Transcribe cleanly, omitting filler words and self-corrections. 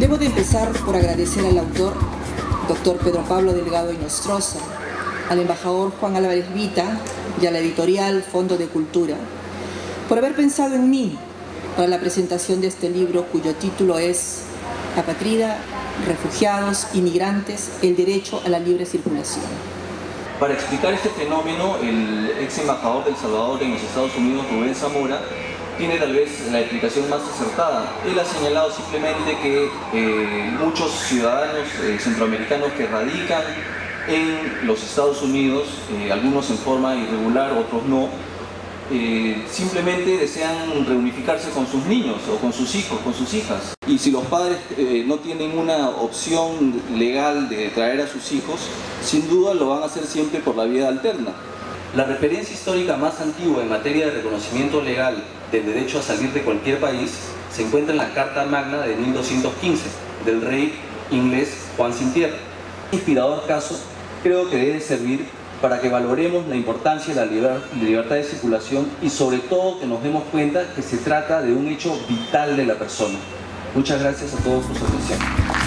Debo de empezar por agradecer al autor, doctor Pedro Pablo Delgado Inostroza, al embajador Juan Álvarez Vita y a la editorial Fondo de Cultura, por haber pensado en mí para la presentación de este libro, cuyo título es Apátrida, refugiados, inmigrantes, el derecho a la libre circulación. Para explicar este fenómeno, el ex embajador de El Salvador en los Estados Unidos, Rubén Zamora, tiene tal vez la explicación más acertada. Él ha señalado simplemente que muchos ciudadanos centroamericanos que radican en los Estados Unidos, algunos en forma irregular, otros no, simplemente desean reunificarse con sus niños o con sus hijos, con sus hijas. Y si los padres no tienen una opción legal de traer a sus hijos, sin duda lo van a hacer siempre por la vía alterna. La referencia histórica más antigua en materia de reconocimiento legal del derecho a salir de cualquier país se encuentra en la Carta Magna de 1215 del rey inglés Juan Sin Tierra. Este inspirador caso creo que debe servir para que valoremos la importancia de la libertad de circulación y sobre todo que nos demos cuenta que se trata de un hecho vital de la persona. Muchas gracias a todos por su atención.